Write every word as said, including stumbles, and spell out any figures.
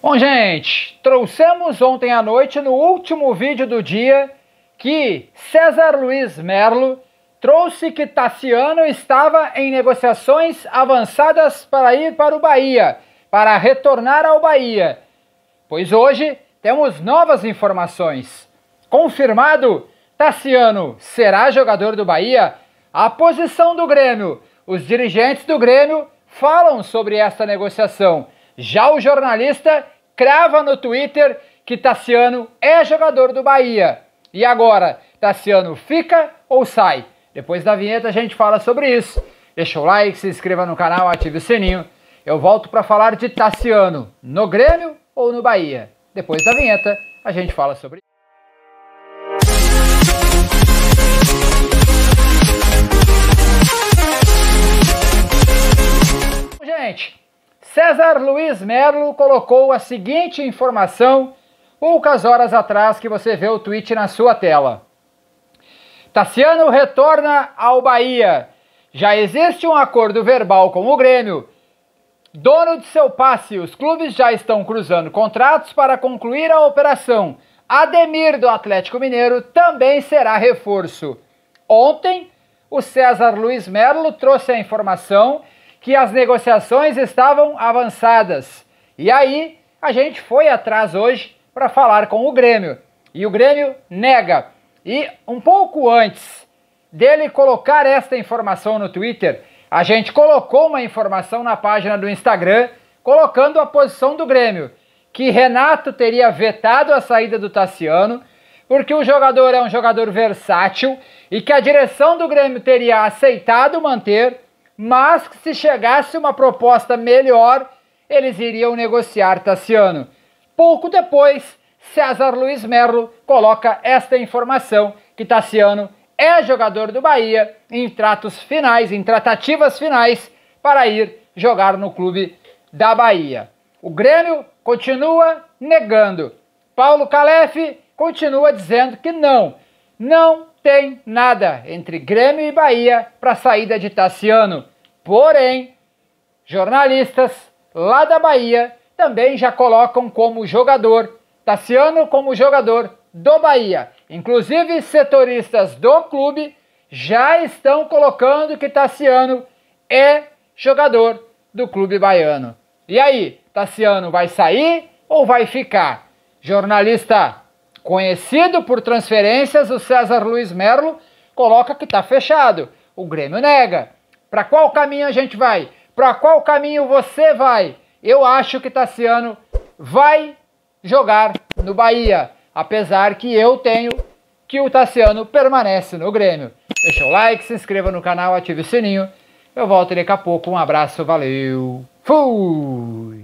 Bom, gente, trouxemos ontem à noite, no último vídeo do dia, que César Luiz Merlo trouxe que Tassiano estava em negociações avançadas para ir para o Bahia, para retornar ao Bahia. Pois hoje temos novas informações. Confirmado, Tassiano será jogador do Bahia? A posição do Grêmio. Os dirigentes do Grêmio falam sobre essa negociação. Já o jornalista crava no Twitter que Tassiano é jogador do Bahia. E agora, Tassiano fica ou sai? Depois da vinheta a gente fala sobre isso. Deixa o like, se inscreva no canal, ative o sininho. Eu volto para falar de Tassiano no Grêmio ou no Bahia. Depois da vinheta a gente fala sobre isso. Gente, César Luiz Merlo colocou a seguinte informação poucas horas atrás, que você vê o tweet na sua tela. Tassiano retorna ao Bahia. Já existe um acordo verbal com o Grêmio. Dono de seu passe, os clubes já estão cruzando contratos para concluir a operação. Ademir, do Atlético Mineiro, também será reforço. Ontem, o César Luiz Merlo trouxe a informação que as negociações estavam avançadas. E aí, a gente foi atrás hoje para falar com o Grêmio. E o Grêmio nega. E um pouco antes dele colocar esta informação no Twitter, a gente colocou uma informação na página do Instagram, colocando a posição do Grêmio, que Renato teria vetado a saída do Tassiano, porque o jogador é um jogador versátil e que a direção do Grêmio teria aceitado manter, mas que se chegasse uma proposta melhor, eles iriam negociar Tassiano. Pouco depois, César Luiz Merlo coloca esta informação, que Tassiano é jogador do Bahia em tratos finais, em tratativas finais, para ir jogar no clube da Bahia. O Grêmio continua negando. Paulo Calef continua dizendo que não, não tem nada entre Grêmio e Bahia para a saída de Tassiano. Porém, jornalistas lá da Bahia também já colocam como jogador, Tassiano como jogador do Bahia. Inclusive, setoristas do clube já estão colocando que Tassiano é jogador do clube baiano. E aí, Tassiano vai sair ou vai ficar? Jornalista conhecido por transferências, o César Luiz Merlo, coloca que está fechado. O Grêmio nega. Para qual caminho a gente vai? Para qual caminho você vai? Eu acho que Tassiano vai jogar no Bahia, apesar que eu tenho que o Tassiano permanece no Grêmio. Deixa o like, se inscreva no canal, ative o sininho. Eu volto daqui a pouco. Um abraço, valeu, fui!